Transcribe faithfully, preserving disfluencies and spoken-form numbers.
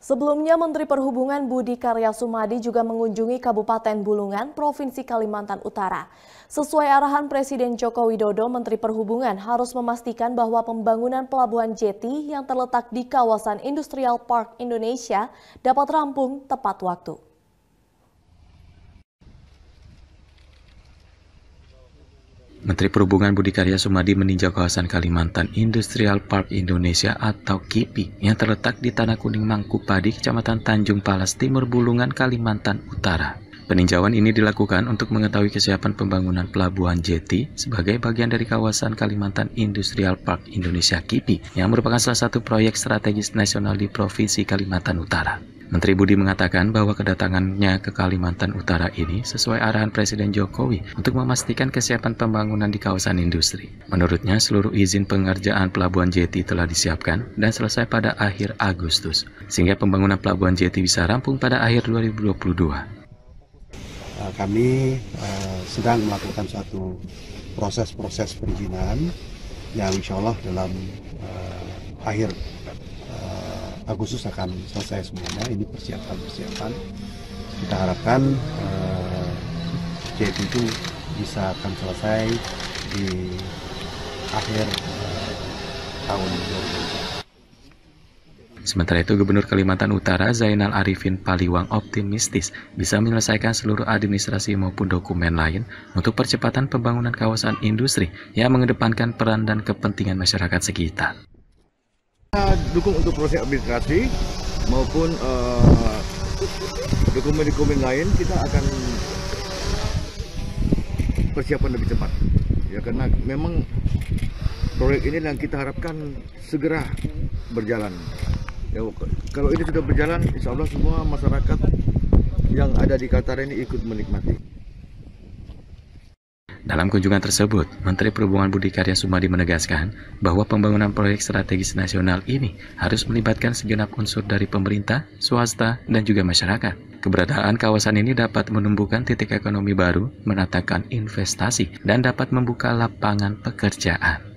Sebelumnya, Menteri Perhubungan Budi Karya Sumadi juga mengunjungi Kabupaten Bulungan, Provinsi Kalimantan Utara. Sesuai arahan Presiden Joko Widodo, Menteri Perhubungan harus memastikan bahwa pembangunan Pelabuhan Jeti yang terletak di kawasan Industrial Park Indonesia dapat rampung tepat waktu. Menteri Perhubungan Budi Karya Sumadi meninjau kawasan Kalimantan Industrial Park Indonesia atau K I P I yang terletak di Tanah Kuning Mangkupadi, Kecamatan Tanjung Palas Timur, Bulungan, Kalimantan Utara. Peninjauan ini dilakukan untuk mengetahui kesiapan pembangunan Pelabuhan Jeti sebagai bagian dari kawasan Kalimantan Industrial Park Indonesia K I P I yang merupakan salah satu proyek strategis nasional di Provinsi Kalimantan Utara. Menteri Budi mengatakan bahwa kedatangannya ke Kalimantan Utara ini sesuai arahan Presiden Jokowi untuk memastikan kesiapan pembangunan di kawasan industri. Menurutnya, seluruh izin pengerjaan Pelabuhan Jeti telah disiapkan dan selesai pada akhir Agustus, sehingga pembangunan Pelabuhan Jeti bisa rampung pada akhir dua ribu dua puluh dua. Kami uh, sedang melakukan suatu proses-proses perizinan yang insya Allah dalam uh, akhir Agustus akan selesai semuanya. Ini persiapan-persiapan. Kita harapkan uh, Jeti itu bisa akan selesai di akhir uh, tahun dua ribu dua puluh. Sementara itu, Gubernur Kalimantan Utara Zainal Arifin Paliwang optimistis bisa menyelesaikan seluruh administrasi maupun dokumen lain untuk percepatan pembangunan kawasan industri yang mengedepankan peran dan kepentingan masyarakat sekitar. Dukung untuk proses administrasi maupun dokumen-dokumen uh, lain, kita akan persiapan lebih cepat ya, karena memang proyek ini yang kita harapkan segera berjalan ya. Kalau ini sudah berjalan, insya Allah semua masyarakat yang ada di Kaltara ini ikut menikmati. Dalam kunjungan tersebut, Menteri Perhubungan Budi Karya Sumadi menegaskan bahwa pembangunan proyek strategis nasional ini harus melibatkan segenap unsur dari pemerintah, swasta, dan juga masyarakat. Keberadaan kawasan ini dapat menumbuhkan titik ekonomi baru, menatakan investasi, dan dapat membuka lapangan pekerjaan.